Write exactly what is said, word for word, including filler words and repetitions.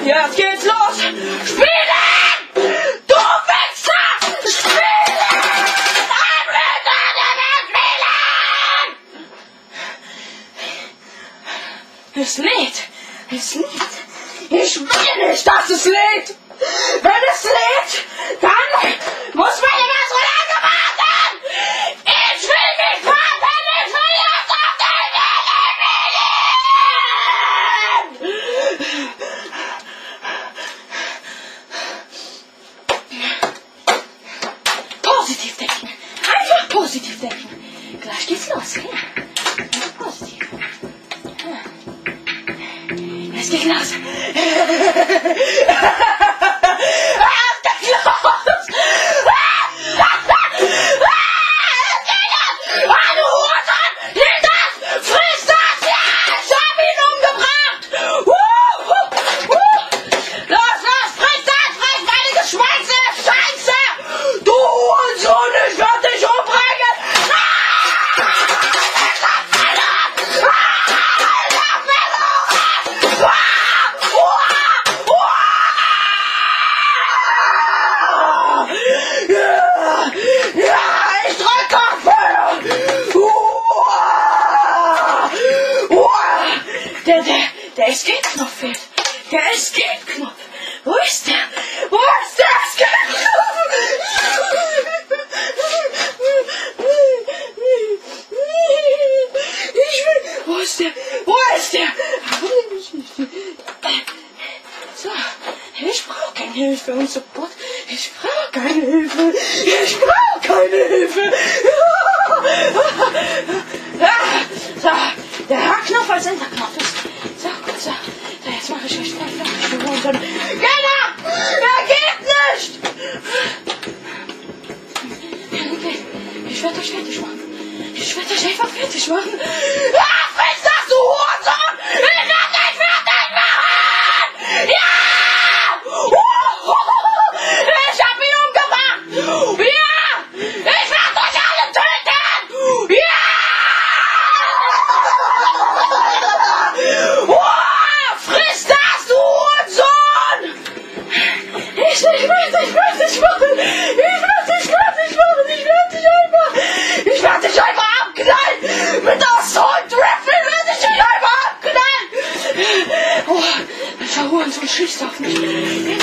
Jetzt geht's los! Spielen! Du Wichser! Spielen! Ein Wichser, der will spielen! Es lädt! Es lädt! Ich will nicht, dass es lädt! Wenn es lädt, dann muss man immer so lange warten! Ich will nicht warten! Ich will jetzt auf den Positiv denken! Einfach positiv denken! Gleich geht's los, gell? Einfach positiv. Es geht los! Es geht los! Hallo, Hurensohn! Nimm das! Friss das! Ja, ich hab ihn umgebracht! Uh, uh, uh. Los, los! Friss das! Friss meine Geschwänze! Scheiße! Du Hurensohn! Ich werd dich umbringen! Ah! Ich lass mich los! Ah! Ich lass mich los! Ah! Der, der, der Escape-Knopf fehlt. Der Escape-Knopf. Wo ist der? Wo ist der Escape-Knopf? Ich will, wo ist der? Wo ist der? So, ich brauche keine Hilfe und Support. Ich brauche keine Hilfe. Ich brauche keine Hilfe. So, der H-Knopf als Enterknopf ist. So, gut, so. So, jetzt mache ich euch fertig. Genau! Er geht nicht! Ich werde euch fertig machen. Ich werde euch einfach fertig machen. Ah, friss das, du Hurensohn! Ich werde dich fertig machen! Ja! Ich hab ihn umgebracht! Ja! Ich werde euch alle töten! Ja! Oh, friss das, du Hurensohn! Ich, ich werde dich fertig machen! Ich werde dich fertig machen! Ich werde dich einfach... Ich werde dich einfach abknallen! Mit Assault-Rifle werde ich dich einfach abknallen! Oh, der Hurensohn schießt auf mich!